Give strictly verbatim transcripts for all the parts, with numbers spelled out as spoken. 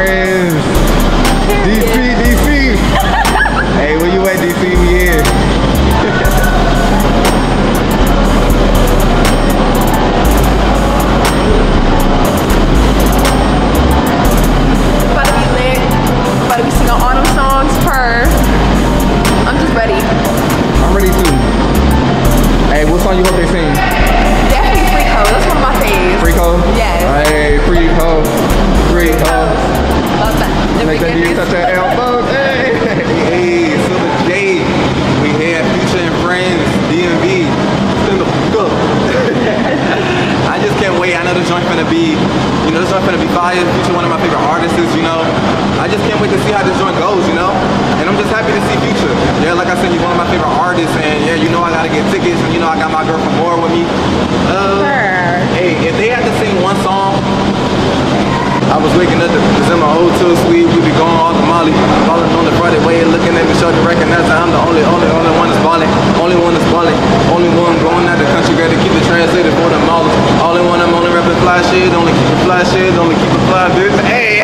friends. D C, D C. Hey, where you at, D C? We here. About to be lit. About to be singing all them songs per. I'm just ready. I'm ready too. Hey, what song you hope they sing? Definitely Freak Ho. That's one of my faves. Freak Ho? Yes. Hey, Freak Ho. Freak Ho. Love that. Make that D touch that elbow. Hey, hey, Silver J. We have Future and Friends, D M V. Send the fuck up. I just can't wait. I know the joint finna be, you know, this joint finna be fire. Future, one of my favorite artists, you know. I just can't wait to see how this joint goes, you know. And I'm just happy to see Future. Yeah, like I said, you're one of my favorite artists, and yeah, you know I gotta get tickets, and you know I got my girl from More with me. Uh, Sure. Hey, if they had to sing one song, I was waking up, was in my hotel suite, we be going all to Molly, falling on the Friday way, looking at me, showing to recognize that I'm the only, only, only one that's balling, only one that's balling, only one going out the country, got to keep it translated for the maulers, only one I'm only rapping fly shit, only keep it fly shit, only keep it fly, bitch, hey!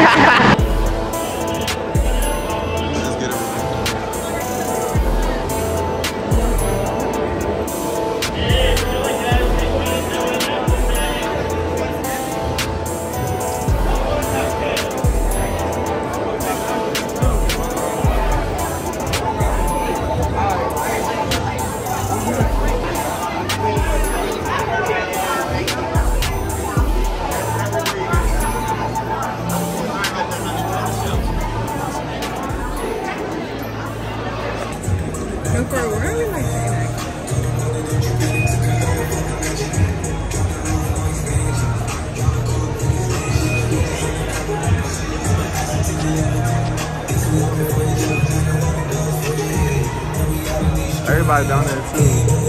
Everybody down there too.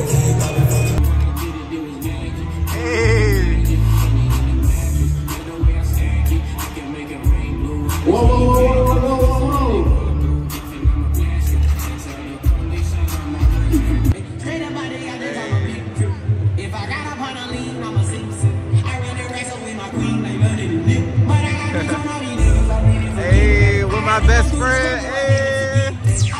Hey. Whoa, whoa, whoa, whoa, whoa, whoa, whoa. Hey, with my best friend. Hey.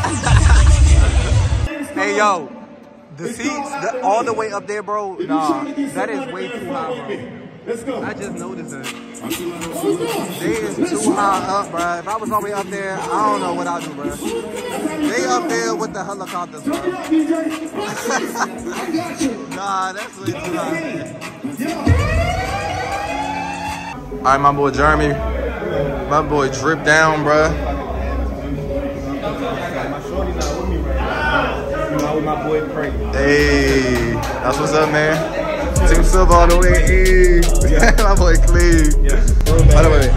Hey, yo. The seats, the, all the way up there, bro. Nah, that is way too high, bro. I just noticed that. They is too high up, bro. If I was all the way up there, I don't know what I'd do, bro. They up there with the helicopters, bro. Nah, that's way too high. All right, my boy Jeremy. My boy Drip Down, bro. With my boy Pray. Hey, that's what's up, man. Team Silver all the way. Hey, yeah. My boy Cleve. Yeah. By the way.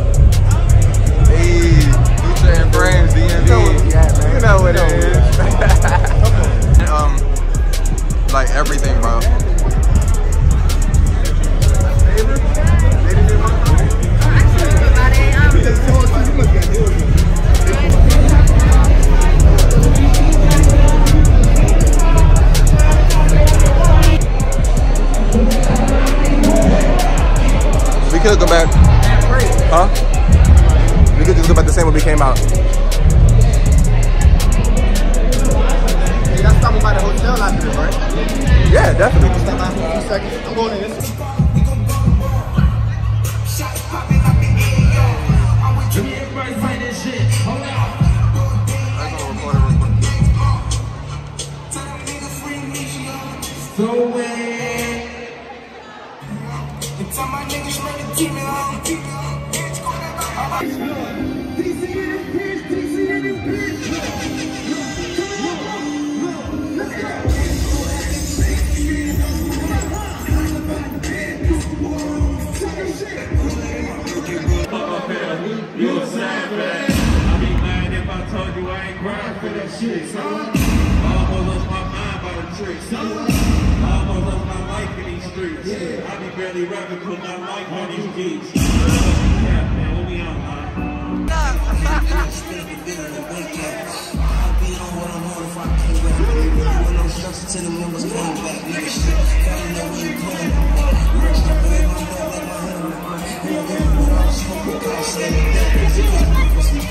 Hey, Future and Friends, D M V. You know what it is. um, like everything, bro. We could go back. Huh? We could just go back the same when we came out. Hey, that's stopping by the hotel after this, right? Yeah, definitely. Stop by for a few seconds. I'm going in this. Shit, so almost lost my mind by the trick, so almost lost my life in these streets. Yeah. I be barely rapping, put my life on these beats. Yeah, man, let me out, man. To the members came back, nigga shit. Gotta know where you playing. Rich, I feel like I'm like my hand. Smoking, I say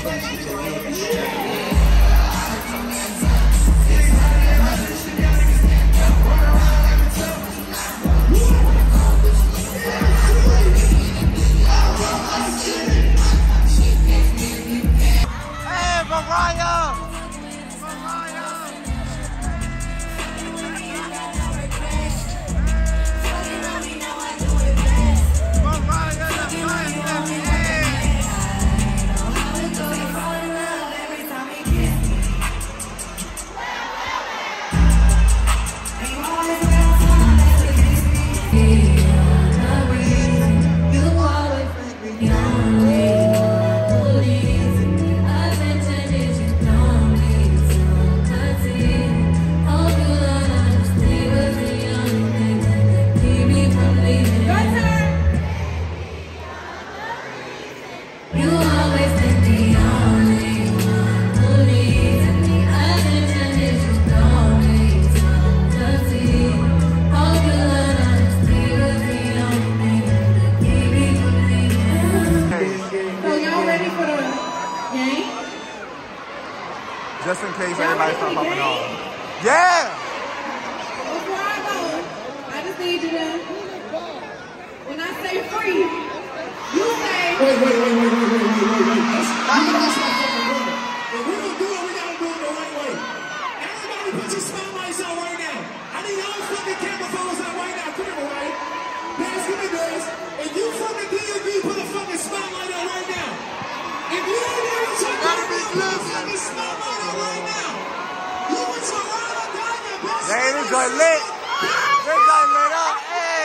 Just in case everybody starts popping off. Yeah! Before I go, I just need you to, when I say free, you say... Wait, wait, wait, wait, wait, wait, wait, wait, wait. You lost my fucking brother. If we're gonna do it, we gotta do it the right way. Everybody put your spotlights on right now. I need all fucking camera photos out right now. Camera, right? Guys, give me this. If you fucking D M V, put a fucking spotlight on right now. If you ain't there with your camera, put a fucking spotlight on right now. You with your ride or die, your best Hey, this joint lit. This joint lit up. Hey.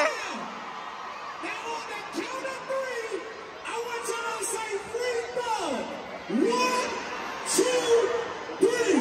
Now on the count of three, I want y'all to say free throw. One, two, three.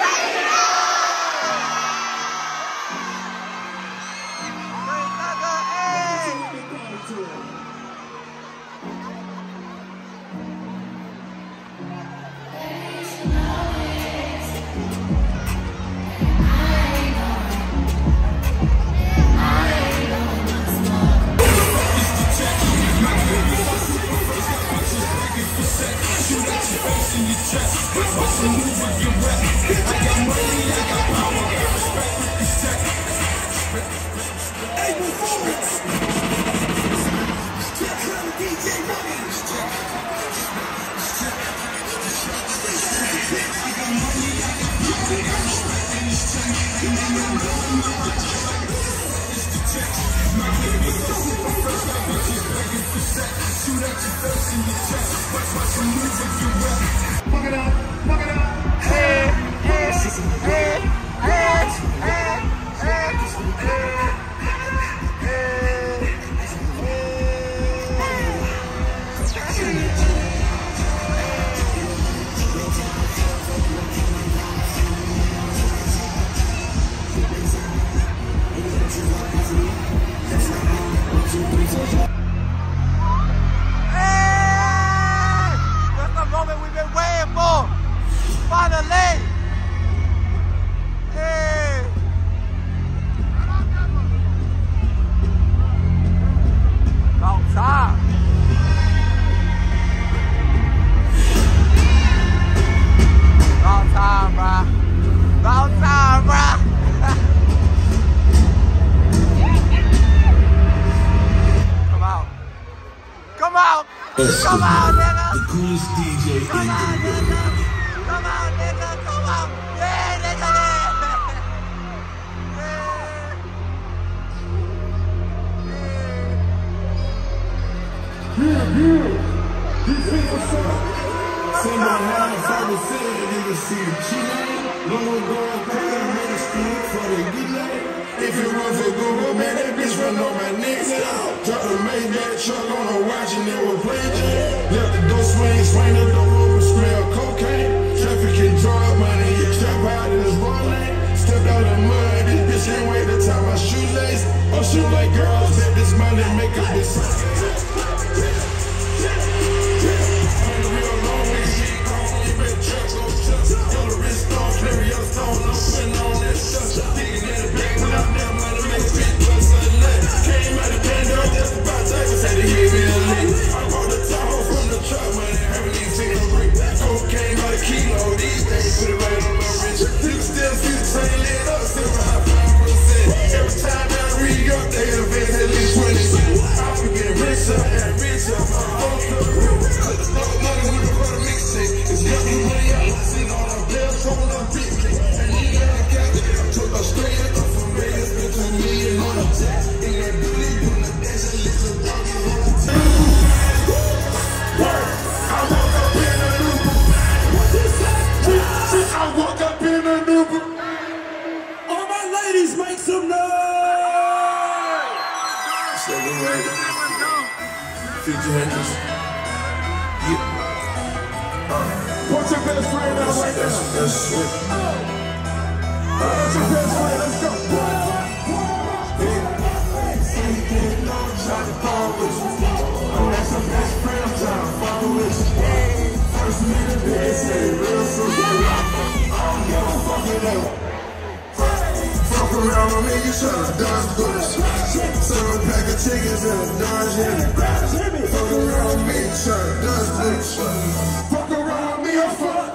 Fuck it up, fuck it up. Hey, hey, hey, hey, hey, hey, that's the moment we've been waiting for. Finally. Hey. About time. About time, bruh. About time, bruh. Come out. Come out. Come out, nigga. The coolest D J in Come out, nigga. Come out, nigga. Come out. Yeah, nigga. Yeah, yeah. This is what's up. Someone had a father said that he was see Chile. No one going crazy, man, it's good for the delay. If it run for Google, man, that bitch run on my neck. Drop the Maybach truck on her watch and it was playing. Left the door swing, swing the door over, smell cocaine. Traffic and drug money, you trap out in this wrong lane. Stepped out the mud, this bitch can't wait to tie my shoelace. Oh, shoot like girls, bet this money make a bitch. Okay. Second wave. Future Hendrix. Yeah. What's your best friend now right now? That's it. What's your best friend? Let's go. Say you didn't know, try to fall with you. Oh, that's your best friend, I'm trying to follow with you. First minute, they say real so good. I don't give a fuck with them. Fuck around with me, you tryna dodge bullets. Serve a pack of chickens and a Dodge Hemi. Fuck around with me, you tryna dodge bullets. Fuck around with me, I'm fuck.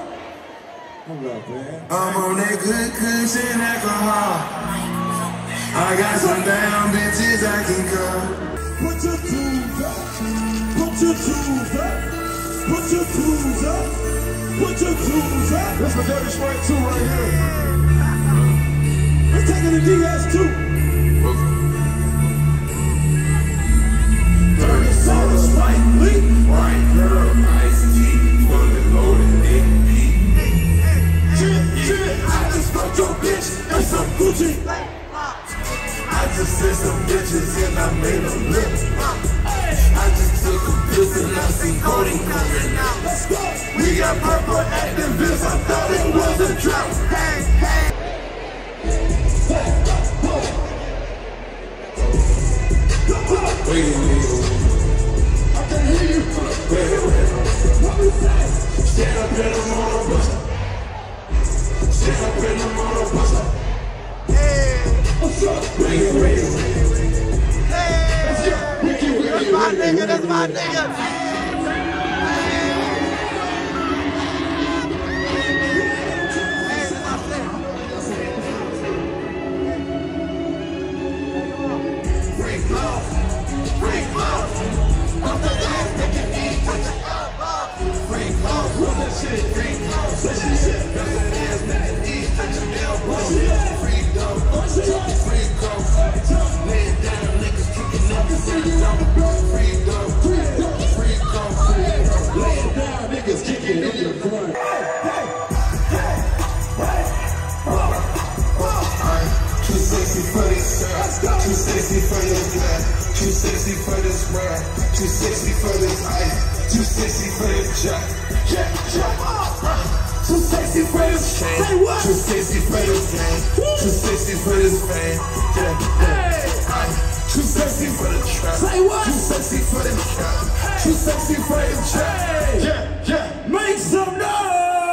I'm on that good cushion alcohol. I got some damn bitches I can call. Put your tools up. Put your tools up. Put your tools up. Put your tools up. This is Dirty Sprite two right here. Let's take it to D S two. Dirty soda, Spike Lee. White girl, ice tea, fully loaded, dick deep. I just fucked your bitch and some Gucci. I just said some bitches and I made them lip. I just took a piss and I see coding coming out. We got purple activists, I thought it was a drought. Hey, hey. Wait a minute. I can hear you. Wait a minute. What we say? Stand up in the motor bus. Stand up in the motor bus. Hey. What's up? Wait a minute. Hey. Let's go. Wiki, wiki, that's my nigga. That's my nigga. Too sexy for this glass, too sexy for this rap, too sexy for this ice, too sexy for this jack, jack, jack. Too sexy for this chain, say what? Too sexy for this game, too sexy for this fame, yeah, yeah. Too sexy for the trap, say what? Too sexy for the trap, too sexy for the trap, yeah, yeah. Make some noise.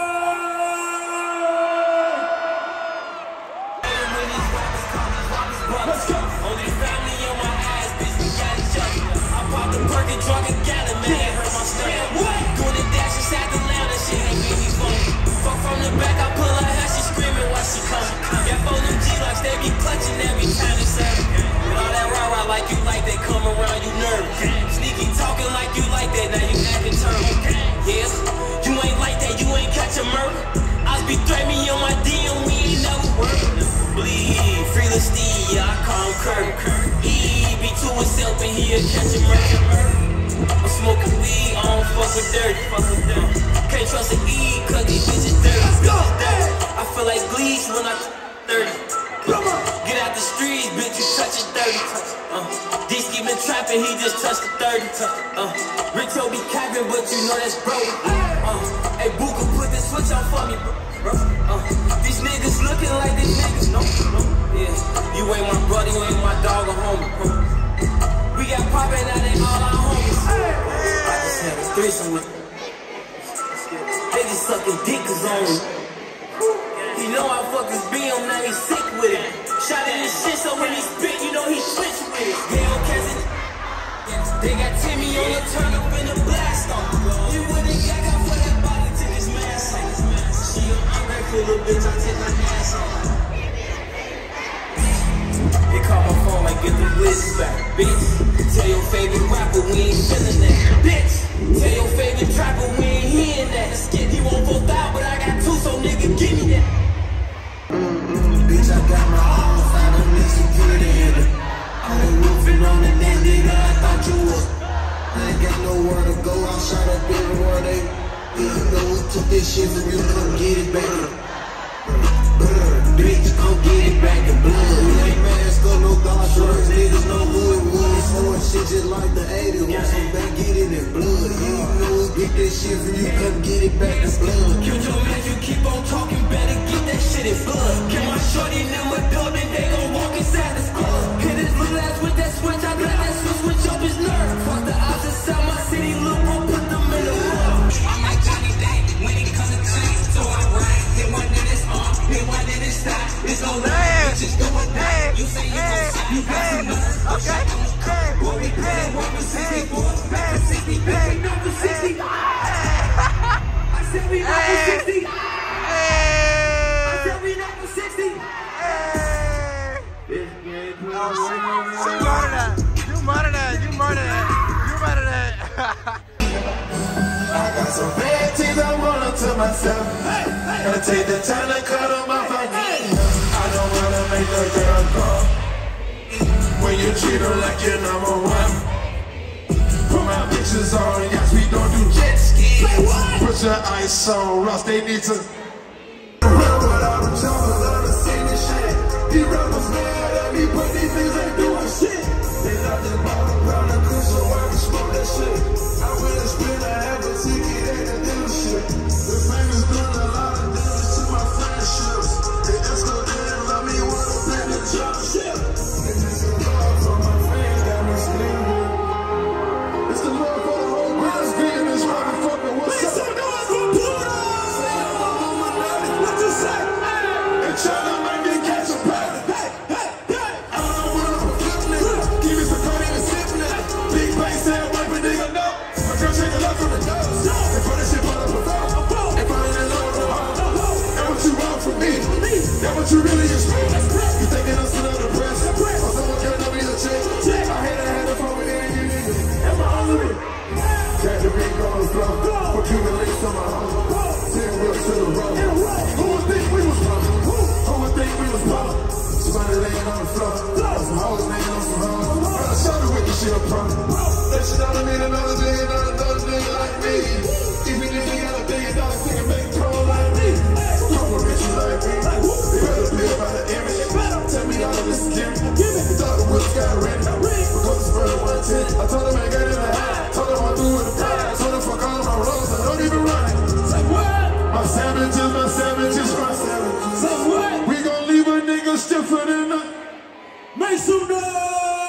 Let's go. Only family on my ass, bitch, we got each other. I popped a perk and drunk a gallon, man, it hurt my stomach. Doing the dash inside the lounge, that shit ain't made me funny. Fuck from the back, I pull her hair, she screaming while she coming. Got four them G-locks, they be clutching every time they serve. With all that rah-rah like you like, they come around, you nervous. Sneaky talking like you like that, now you acting turtle. Yeah, you ain't like that, you ain't catch a murder. I be threatening me on my D M, we ain't never work. Bleed, free the Steve, yeah, I call him Kirk. He be to himself and he'll catch a murder. I'm smoking weed, I don't fuck with dirty. Can't trust an E, cause these bitches dirty. Let's go. I feel like Gleesh when I thirty. Get out the streets, bitch, you touch it dirty. Uh, D-Ski been trapping, he just touched the thirty. Uh, Rito be capping, but you know that's Brody. Uh, hey, Booka, put this switch on for me, bro. Uh, these niggas looking like these niggas, no, no, yeah. You ain't my brother, you ain't my dog or homie. Uh, we got poppin', now they all our homies. I just had a threesome with they just sucking dick cause only. You know how fuckers be on, now he sick with it. Shot in his shit, so when he spit, you know he switch with it. They don't catch it. They got Timmy on the turn up in the blast on. You wouldn't get out for that body, took his mask off. She an ungrateful little bitch, I take my ass off. They call my phone like get the blitz back, bitch. Tell your favorite rapper we ain't feeling that, bitch. Tell your favorite trapper we ain't hearing that. The skit he won't both out, but I got two, so nigga give me that. Mm-mm, bitch, I got my own side of me security in it. I was roofing on the net, nigga, I thought you was. I ain't got nowhere to go, I shot up everywhere they. You know we took this shit from you, come get it back. Bitch, come get it back in blood. We ain't mask up, no God shorts, niggas know who it was, so shit just like the eighties. Want some back, get it in blood. You know we get that shit from you, come get it back in blood. Kill your man, you keep on talking, better get that shit in blood. Kill my shorty, them a dog, then they gon' walk inside this club. Hit his little ass with that switch, I got that switch, switch up his nerve. Fuck the odds inside my city, look, we'll put them in the world. I'm like Johnny Day, when it comes to change, so I ride. Hit one in his arm, hit one in his thigh. It's no lie, bitches doing that. You say you gon' suck, you got some nerve. Okay, hey, what we play, what we sixty-four, back to sixty, back we number sixty. I said we number sixty. I said we number sixty. So you murder that. You murder that. You murder that. You murder that. I got some bad things I wanna to myself. Gotta take the time to cut them off my hands. I don't wanna make a girl call when you treat her like you're number one. Put my bitches on, yes, we don't do jet ski. Put your ice on, Ross, they need to run without them jumpers, I done seen this shit. These rappers mad at me, but these niggas ain't doing shit. They love the bottom pound of cushion while we smoke that shit. I would've spent a half a ticket at the dealership. The fame is doing a lot of damage to my friendships. They just go there and love me with a pen and jump shit. It's just a love for my fans that was bleeding. It's the love for the whole world that's beating this motherfucker. What's up? Say I'm on my money, what you say? And China make me catch a pattern. Hey, hey, hey. I don't know what I'm flipping it. Give me some credit and sipping it. Big bass said wipe a nigga no. My girl shake a lot from the nose. They put this shit on the phone. They put it in love with her. That what you want from me. That what you really expect. You thinking I'm still under pressure? Or someone can tell me the check. I hate I had a phone with any of you niggas. Am I on the catch a big on the floor. Put you the links on my home. Ten wheels to the road. Who would think we was pumping? Who would think we was pumping? Somebody laying on the floor. Some hoes laying on some hoes. I shot her with the shit up front. That shit I don't need another billion dollar another nigga like me. Even if you got a billion dollars, nigga make troll like me. Come with bitches like me. They better live by the image. Tell me all of this is gimmick. The daughter wheels got ready. Because it's further one ten. I told them I got in the hat. Told them I'm through with the prize. Told them fuck all of my rolls. I don't even run it. My savages, my savages, my savages. Say what? We gon' leave a nigga stiffer than a. Make some noise!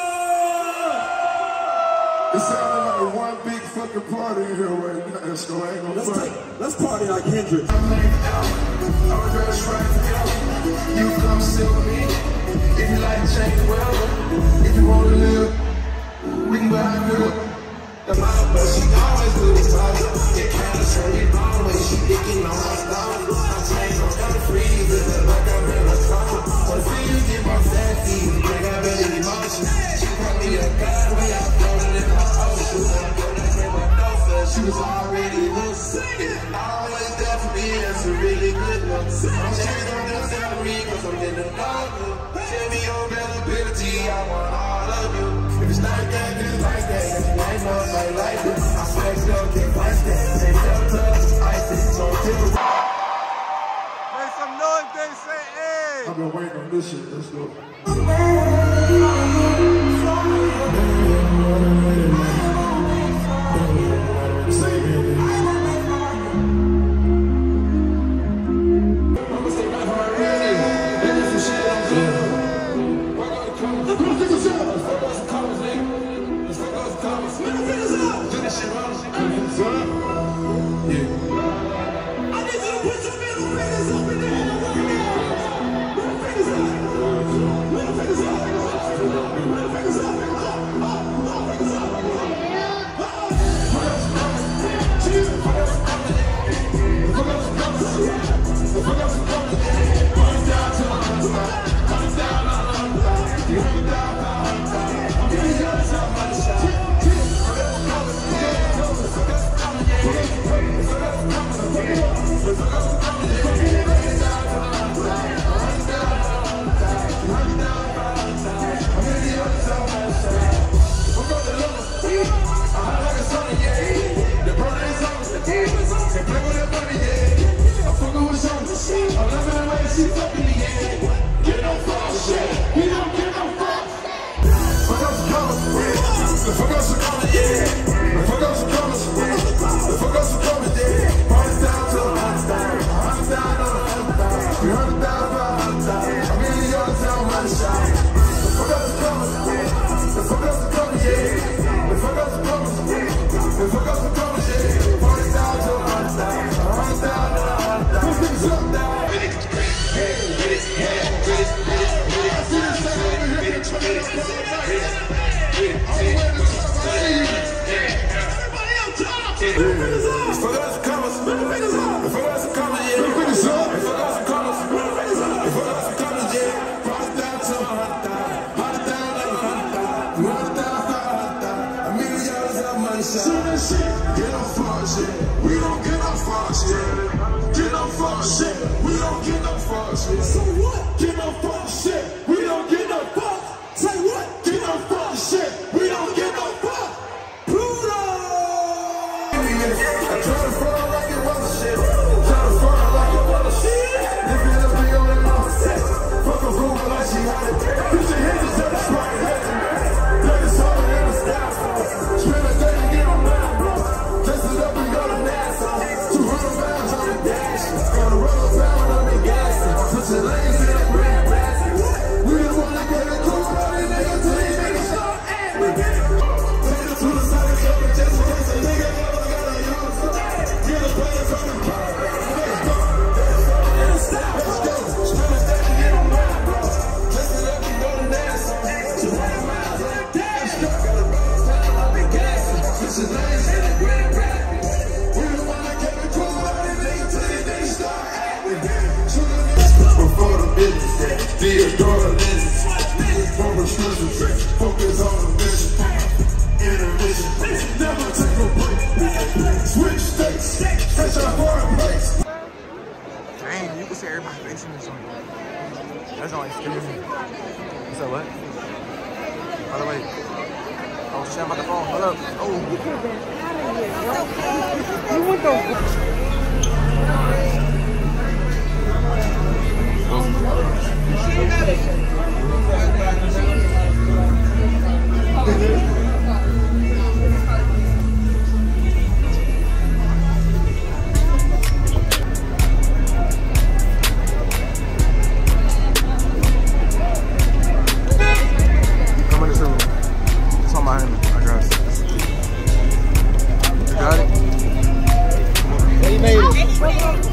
It sounded like one big fucking party in here right now. Let's go, ain't gonna let's, take, let's party like Hendrix. I'm like out, I'm dressed right out. You come sit with me. If you like change, well, if you wanna live, we can go out and live. The mouth, but she always do this body. Get kind of straight, always she dicking on my style. I change on the freeze, it's like I'm in a car. But see you get my sassy, like I really emotion. She brought me a guy, we out floating in my ocean. She was already loose. Always there for me, that's a really good look. I'm changing on the salary, cause I'm getting a dollar. Tell me your availability, I want all of you. If it's like that, just like that. If you ain't nobody like this, I swear girl can't fight that. They Delta, ice it, so typical. Make some noise, they say, hey. I've been waiting on this shit, let's go. So what? Get no fuck shit. We don't get no fuck. Say what? Get no fuck shit. We don't get no fuck. Pluto! I try to fall like it was a shit. Try to fall like it was a shit. If it up be on the mouth set. Fuck a rumor like she had it. Put your hands up to the spot. Play this harder than a staff. Spend a day to get on my bro. Dress it up and go to Nassau. two hundred pounds on the dash. Got a rubber pound on the gas. Put your legs in that red basket. We just wanna get it cool, but these niggas till these niggas start acting. Take it to the side of the just in case a nigga ever gotta use it. Get a player from the car. Let's go. Let's go. Let's go. Spend a day to get on my bro. Dress it up and go to Nassau. two hundred miles on the dash. Got a rubber pound on the gas. Put your legs in that red basket. We just wanna get it cool, but these niggas till these niggas start acting. Before the business, Theodore lenses, for restrictions, focus on the mission, intermission, never take a break, switch states, fresh out for a place. Dang, you can see everybody facing this one. That's not like scaring me. You said what? By the way, I was chatting about the phone. Hold up. Oh. You could have been out of here, bro. You want the... Come in this room. It's on my hand, I guess. You got it? Yeah, you made it.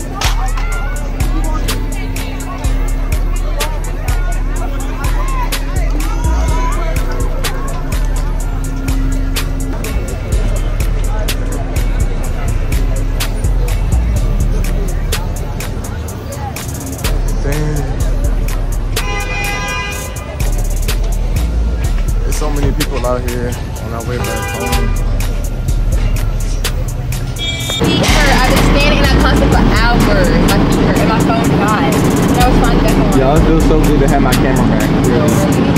So many people out here on our way back home. Feet hurt. I've been standing in that concert for hours. My feet hurt and my phone died. That was fine. Y'all feel so good to have my camera back. Really.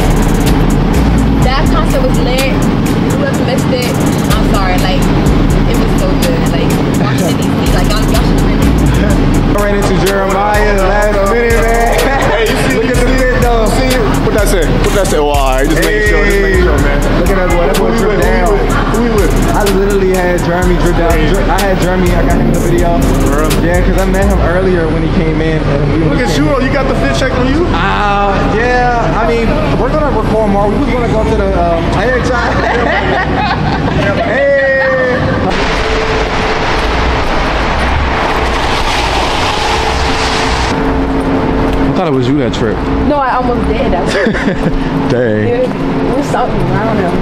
That concert was lit. Whoever missed it, I'm sorry. Like, it was so good. Like, Washington D C. Like, y'all should really. I ran into Jeremiah last minute, man. Hey, you see, look at the fit though. See, what that say? What that say? Oh, all right, just making sure, just making sure, man. Look at that boy. That boy dripped down. Who we with? I literally had Jeremy drip down. I had Jeremy. I got him in the video. Yeah, because I met him earlier when he came in. And we Look at you. You got the fit check on you? Uh, yeah. I mean, we're gonna record more. We was gonna go to the. Um, hey, John. Hey. I thought it was you that tripped. No, I almost did. That was Dang. it, it was something. I don't know.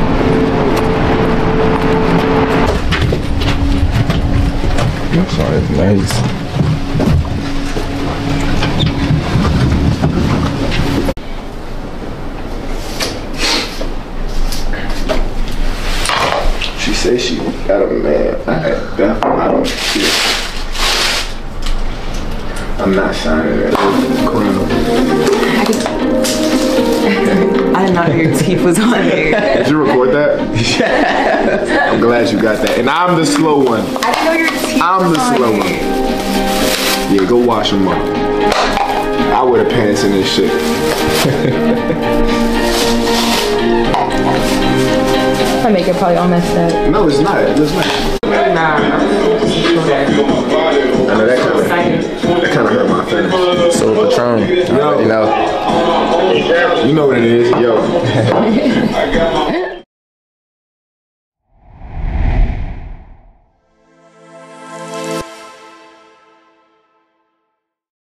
I'm sorry, it's nice. She says she got a man. I, that, I don't see it. I'm not signing it. I did not know your teeth was on there. Did you record that? Yes. I'm glad you got that. And I'm the slow one. I didn't know your teeth I'm was the on slow there. one. Yeah, go wash them up. I wear the pants in this shit. gonna make it probably all messed up. No, it's not. It's not. Nah, I'm I know that kind of that kind of hurt my feelings. So Patron, you already know. You know what it is, yo.